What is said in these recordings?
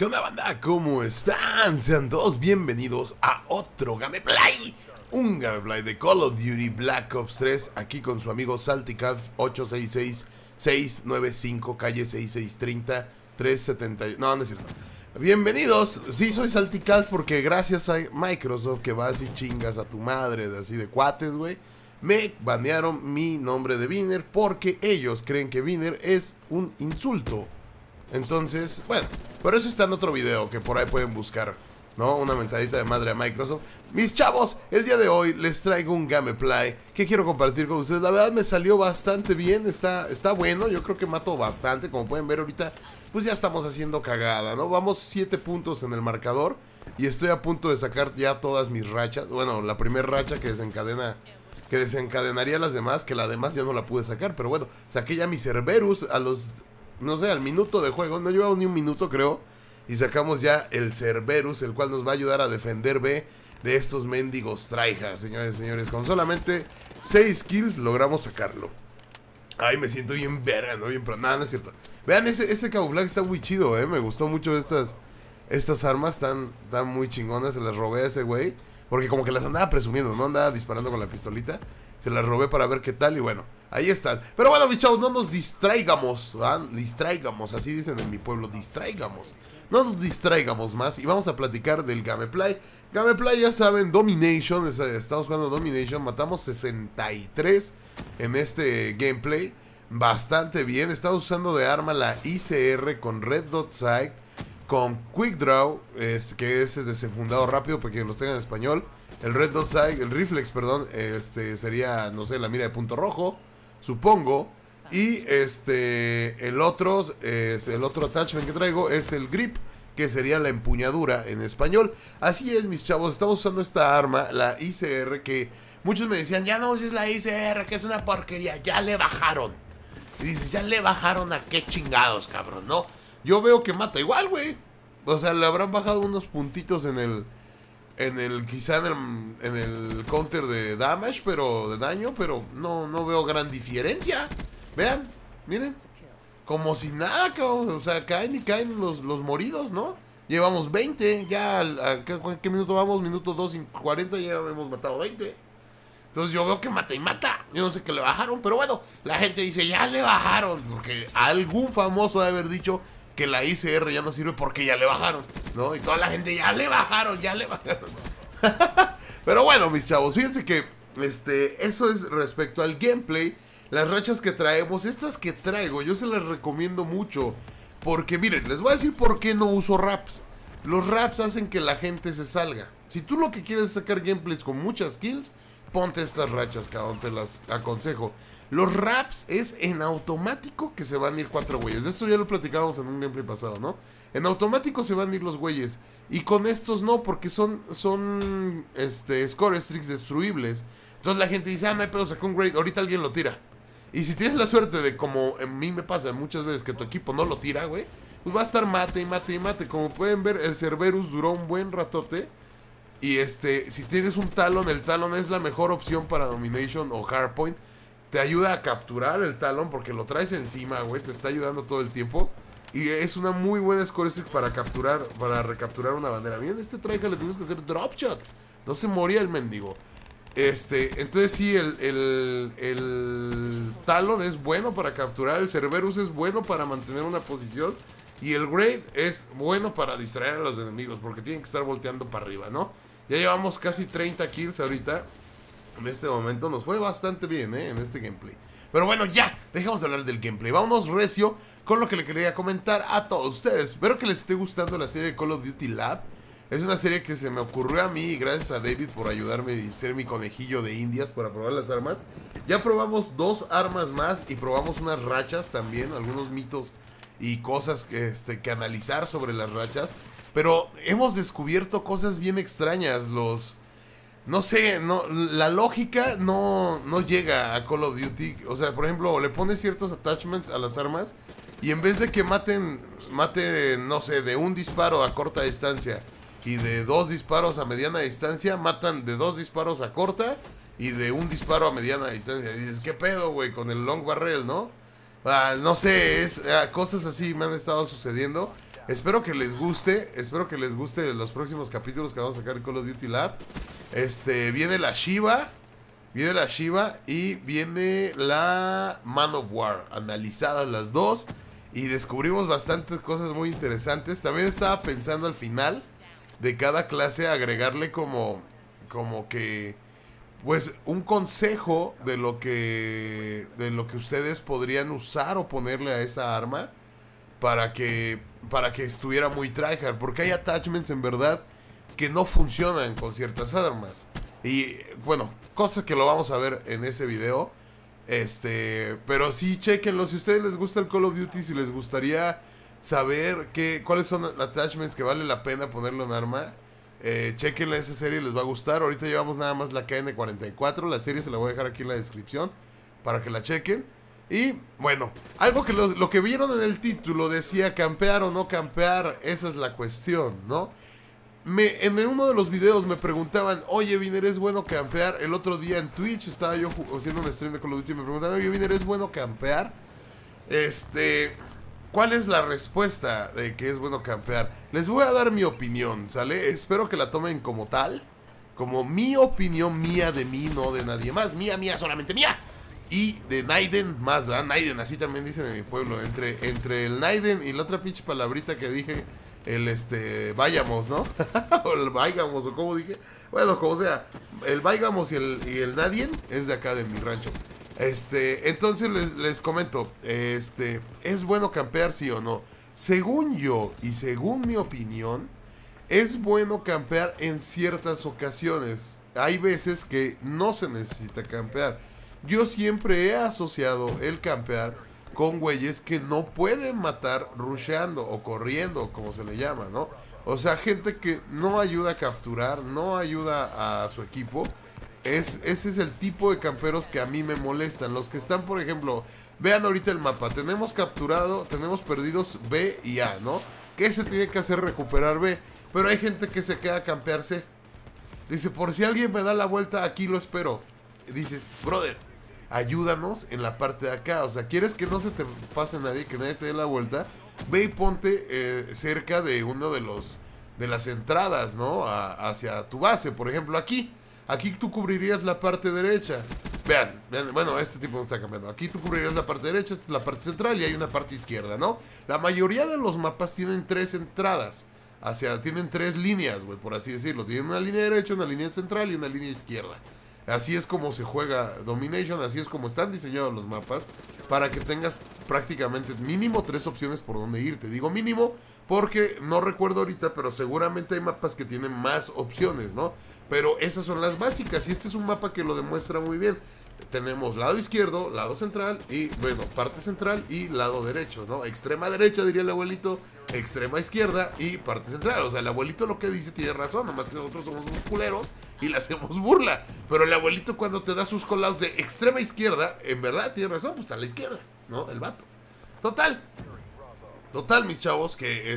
¿Qué onda, banda? ¿Cómo están? Sean todos bienvenidos a otro Gameplay. Un Gameplay de Call of Duty Black Ops 3. Aquí con su amigo Salticalf 866-695, calle 6630 370. No, no es cierto. Bienvenidos. Sí, soy Salticalf porque gracias a Microsoft, que vas y chingas a tu madre de así de cuates, güey, me banearon mi nombre de Viner porque ellos creen que Viner es un insulto. Entonces, bueno, pero eso está en otro video que por ahí pueden buscar, ¿no? Una mentadita de madre a Microsoft. Mis chavos, el día de hoy les traigo un gameplay que quiero compartir con ustedes. La verdad me salió bastante bien, está bueno. Yo creo que mato bastante, como pueden ver ahorita. Pues ya estamos haciendo cagada, ¿no? Vamos 7 puntos en el marcador y estoy a punto de sacar ya todas mis rachas. Bueno, la primera racha que desencadenaría las demás, que la demás ya no la pude sacar. Pero bueno, saqué ya mi Cerberus a los... no sé, al minuto de juego, no llevamos ni un minuto creo. Y sacamos ya el Cerberus, el cual nos va a ayudar a defender B de estos mendigos tryhards, señores y señores. Con solamente 6 kills logramos sacarlo. Ay, me siento bien verga, ¿no? Bien, pero nada, no es cierto. Vean, este camuflaje está muy chido, me gustó mucho estas armas, están muy chingonas. Se las robé a ese güey, porque como que las andaba presumiendo, no andaba disparando con la pistolita. Se las robé para ver qué tal y bueno, ahí están. Pero bueno, mis chavos, no nos distraigamos, ¿verdad? Distraigamos, así dicen en mi pueblo, distraigamos. No nos distraigamos más y vamos a platicar del gameplay. Gameplay, ya saben, Domination, estamos jugando Domination. Matamos 63 en este gameplay, bastante bien. Estamos usando de arma la ICR con Red Dot Sight, con Quick Draw, que es desenfundado rápido, porque los tengan en español. El Red Dot Sight, el Reflex, perdón, sería, no sé, la mira de punto rojo, supongo. Y el otro attachment que traigo es el Grip, que sería la empuñadura en español. Así es, mis chavos, estamos usando esta arma, la ICR, que muchos me decían, ya no uses la ICR, que es una porquería, ya le bajaron. Y dices, ya le bajaron a qué chingados, cabrón, ¿no? Yo veo que mata igual, güey. O sea, le habrán bajado unos puntitos quizá en el counter de damage, de daño, pero no veo gran diferencia. Vean, miren, como si nada, cabrón. O sea, caen los moridos, ¿no? Llevamos 20, ya, ¿qué minuto vamos? Minuto 2 y 40, ya hemos matado 20. Entonces yo veo que mata y mata. Yo no sé qué le bajaron, pero bueno, la gente dice, ya le bajaron, porque algún famoso debe haber dicho que la ICR ya no sirve porque ya le bajaron, ¿no? Y toda la gente, ya le bajaron. Pero bueno, mis chavos, fíjense que eso es respecto al gameplay. Las rachas que traemos, estas que traigo, yo se las recomiendo mucho. Porque miren, les voy a decir por qué no uso raps. Los raps hacen que la gente se salga. Si tú lo que quieres es sacar gameplays con muchas kills, ponte estas rachas, cabrón, te las aconsejo. Los raps es en automático que se van a ir 4 güeyes. De esto ya lo platicábamos en un gameplay pasado, ¿no? En automático se van a ir los güeyes. Y con estos no, porque son score streaks destruibles. Entonces la gente dice, no hay pedo, sacó un grade, ahorita alguien lo tira. Y si tienes la suerte de, como a mí me pasa muchas veces, que tu equipo no lo tira, güey, pues va a estar mate y mate y mate. Como pueden ver, el Cerberus duró un buen ratote. Y si tienes un Talon, el Talon es la mejor opción para Domination o Hardpoint. Te ayuda a capturar el Talon porque lo traes encima, güey, te está ayudando todo el tiempo. Y es una muy buena score streak para recapturar una bandera. Miren, tryhard le tuvimos que hacer drop shot. No se moría el mendigo. Entonces sí, el Talon es bueno para capturar, el Cerberus es bueno para mantener una posición y el Grade es bueno para distraer a los enemigos porque tienen que estar volteando para arriba, ¿no? Ya llevamos casi 30 kills ahorita. En este momento nos fue bastante bien, en este gameplay. Pero bueno, ya, dejamos de hablar del gameplay. Vámonos recio con lo que le quería comentar a todos ustedes. Espero que les esté gustando la serie de Call of Duty Lab. Es una serie que se me ocurrió a mí y gracias a David por ayudarme y ser mi conejillo de indias para probar las armas. Ya probamos 2 armas más y probamos unas rachas también, algunos mitos y cosas que analizar sobre las rachas. Pero hemos descubierto cosas bien extrañas. No sé, la lógica no llega a Call of Duty. O sea, por ejemplo, le pones ciertos attachments a las armas y en vez de que maten, no sé, de un disparo a corta distancia y de 2 disparos a mediana distancia, matan de 2 disparos a corta y de un disparo a mediana distancia. Y dices, ¿qué pedo, güey? Con el long barrel, ¿no? No sé, cosas así me han estado sucediendo. Espero que les guste. Espero que les guste los próximos capítulos que vamos a sacar en Call of Duty Lab. Viene la Shiva. Viene la Shiva y viene la Man of War. Analizadas las dos. Y descubrimos bastantes cosas muy interesantes. También estaba pensando al final de cada clase agregarle como que pues un consejo de lo que ustedes podrían usar o ponerle a esa arma para que estuviera muy tryhard, porque hay attachments en verdad que no funcionan con ciertas armas. Y bueno, cosas que lo vamos a ver en ese video. Pero sí, chequenlo. Si a ustedes les gusta el Call of Duty, si les gustaría saber cuáles son los attachments que vale la pena ponerle un arma, chequenla, esa serie les va a gustar. Ahorita llevamos nada más la KN-44. La serie se la voy a dejar aquí en la descripción para que la chequen. Y bueno, algo que lo que vieron en el título decía campear o no campear. Esa es la cuestión, ¿no? En uno de los videos me preguntaban, oye Viner, ¿es bueno campear? El otro día en Twitch estaba yo haciendo un stream de Call of Duty y me preguntaban, oye Viner, ¿es bueno campear? ¿Cuál es la respuesta de que es bueno campear? Les voy a dar mi opinión, ¿sale? Espero que la tomen como tal, como mi opinión, mía de mí, no de nadie más. Mía, solamente mía. Y de Naiden más, ¿verdad? Naiden, así también dicen en mi pueblo. Entre el Naiden y la otra pinche palabrita que dije, vayamos, ¿no? O el vaigamos, o como dije. Bueno, como sea, el vaigamos y el nadie es de acá de mi rancho. Entonces les comento, ¿es bueno campear, sí o no? Según yo y según mi opinión, es bueno campear en ciertas ocasiones. Hay veces que no se necesita campear. Yo siempre he asociado el campear con güeyes que no pueden matar rusheando o corriendo, como se le llama, ¿no? O sea, gente que no ayuda a capturar, no ayuda a su equipo. Ese es el tipo de camperos que a mí me molestan. Los que están, por ejemplo, vean ahorita el mapa. Tenemos perdidos B y A, ¿no? ¿Qué se tiene que hacer? Recuperar B. Pero hay gente que se queda a campear C. Dice, por si alguien me da la vuelta, aquí lo espero. Dices, brother, ayúdanos en la parte de acá. O sea, ¿quieres que no se te pase nadie, que nadie te dé la vuelta? Ve y ponte cerca de uno de las entradas, ¿no? Hacia tu base. Por ejemplo, aquí tú cubrirías la parte derecha. Vean, bueno, este tipo no está cambiando. Aquí tú cubrirías la parte derecha, esta es la parte central y hay una parte izquierda, ¿no? La mayoría de los mapas tienen 3 entradas. Tienen 3 líneas, güey, por así decirlo. Tienen una línea derecha, una línea central y una línea izquierda. Así es como se juega Domination, así es como están diseñados los mapas, para que tengas prácticamente mínimo 3 opciones por donde irte. Digo mínimo porque no recuerdo ahorita, pero seguramente hay mapas que tienen más opciones, ¿no? Pero esas son las básicas y este es un mapa que lo demuestra muy bien. Tenemos lado izquierdo, lado central y, bueno, parte central y lado derecho, ¿no? Extrema derecha, diría el abuelito, extrema izquierda y parte central. O sea, el abuelito lo que dice tiene razón, nomás que nosotros somos unos culeros y le hacemos burla. Pero el abuelito cuando te da sus callouts de extrema izquierda, en verdad tiene razón, pues está a la izquierda, ¿no? El vato. Total, mis chavos, que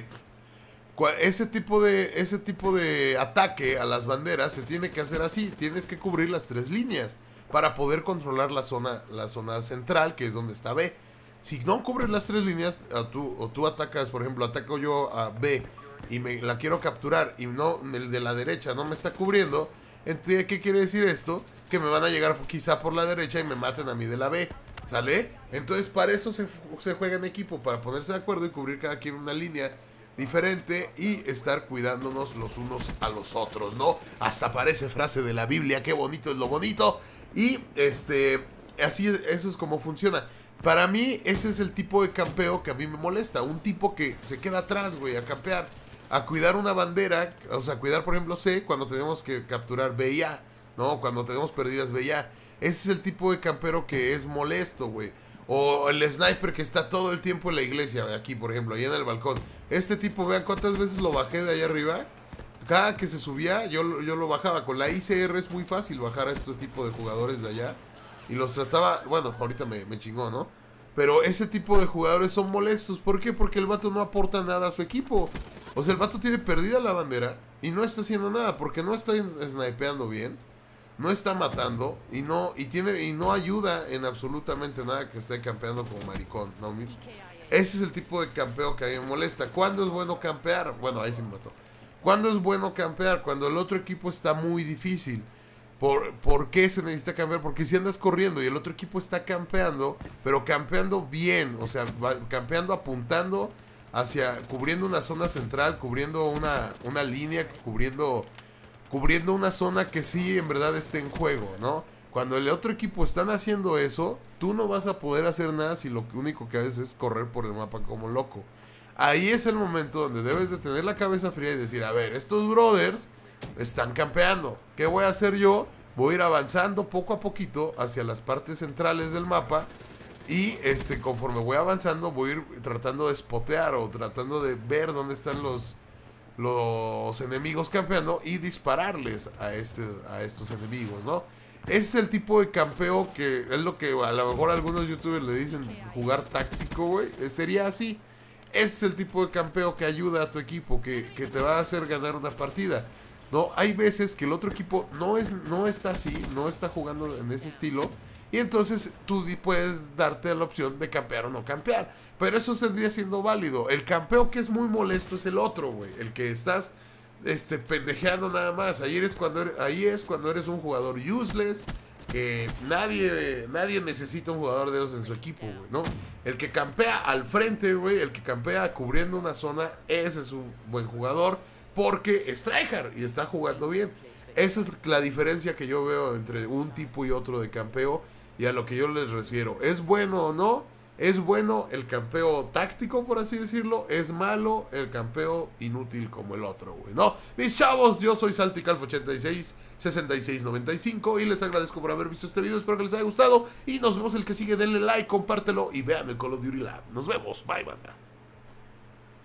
ese tipo de ataque a las banderas se tiene que hacer así. Tienes que cubrir las 3 líneas para poder controlar la zona central, que es donde está B. Si no cubres las 3 líneas, tú atacas, por ejemplo, ataco yo a B y la quiero capturar y no, el de la derecha no me está cubriendo. Entonces, ¿qué quiere decir esto? Que me van a llegar quizá por la derecha y me maten a mí de la B, ¿sale? Entonces para eso se juega en equipo, para ponerse de acuerdo y cubrir cada quien una línea diferente y estar cuidándonos los unos a los otros, ¿no? Hasta parece frase de la Biblia, qué bonito es lo bonito. Y así es, eso es como funciona. Para mí ese es el tipo de campeo que a mí me molesta. Un tipo que se queda atrás, güey, a campear, a cuidar una bandera. O sea, cuidar, por ejemplo, C cuando tenemos que capturar B y A, ¿no? Cuando tenemos perdidas B y A. Ese es el tipo de campero que es molesto, güey. O el sniper que está todo el tiempo en la iglesia, aquí, por ejemplo, ahí en el balcón. Este tipo, vean cuántas veces lo bajé de allá arriba. Cada que se subía, yo lo bajaba. Con la ICR es muy fácil bajar a estos tipos de jugadores de allá. Y los trataba, bueno, ahorita me chingó, ¿no? Pero ese tipo de jugadores son molestos. ¿Por qué? Porque el vato no aporta nada a su equipo. O sea, el vato tiene perdida la bandera y no está haciendo nada porque no está snipeando bien. No está matando y no ayuda en absolutamente nada que esté campeando como maricón, ¿no? Ese es el tipo de campeo que a mí me molesta. ¿Cuándo es bueno campear? Bueno, ahí se me mató. ¿Cuándo es bueno campear? Cuando el otro equipo está muy difícil. ¿Por qué se necesita campear? Porque si andas corriendo y el otro equipo está campeando, pero campeando bien, o sea, campeando apuntando hacia, cubriendo una zona central, cubriendo una línea, cubriendo una zona que sí en verdad esté en juego, ¿no? Cuando el otro equipo están haciendo eso, tú no vas a poder hacer nada si lo único que haces es correr por el mapa como loco. Ahí es el momento donde debes de tener la cabeza fría y decir, a ver, estos brothers están campeando. ¿Qué voy a hacer yo? Voy a ir avanzando poco a poquito hacia las partes centrales del mapa. Y conforme voy avanzando, voy a ir tratando de spotear o tratando de ver dónde están los enemigos campeando y dispararles a estos enemigos, ¿no? Ese es el tipo de campeo que es lo que a lo mejor algunos youtubers le dicen jugar táctico, güey. Sería así. Ese es el tipo de campeo que ayuda a tu equipo, que te va a hacer ganar una partida. No, hay veces que el otro equipo no está así, no está jugando en ese estilo. Y entonces tú puedes darte la opción de campear o no campear. Pero eso vendría siendo válido. El campeo que es muy molesto es el otro, güey. El que estás pendejeando nada más. Ahí es cuando eres un jugador useless. Nadie necesita un jugador de esos en su equipo, güey, ¿no? El que campea al frente, güey, el que campea cubriendo una zona, ese es un buen jugador porque es tryhard y está jugando bien. Esa es la diferencia que yo veo entre un tipo y otro de campeo y a lo que yo les refiero. ¿Es bueno o no? Es bueno el campeo táctico, por así decirlo. Es malo el campeo inútil como el otro, güey, ¿no? Mis chavos, yo soy Salticalf866695 y les agradezco por haber visto este video. Espero que les haya gustado y nos vemos el que sigue. Denle like, compártelo y vean el Call of Duty Lab. Nos vemos. Bye, banda.